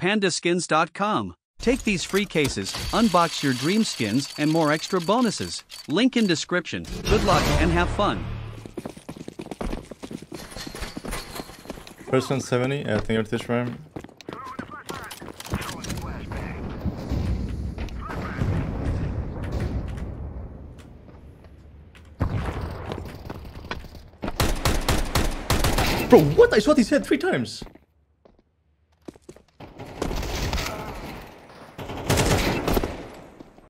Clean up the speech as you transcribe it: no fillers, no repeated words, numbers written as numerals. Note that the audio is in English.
pandaskins.com. Take these free cases, unbox your dream skins, and more extra bonuses. Link in description. Good luck and have fun. First one 70, I think it's this room. Bro, what? I shot his head 3 times.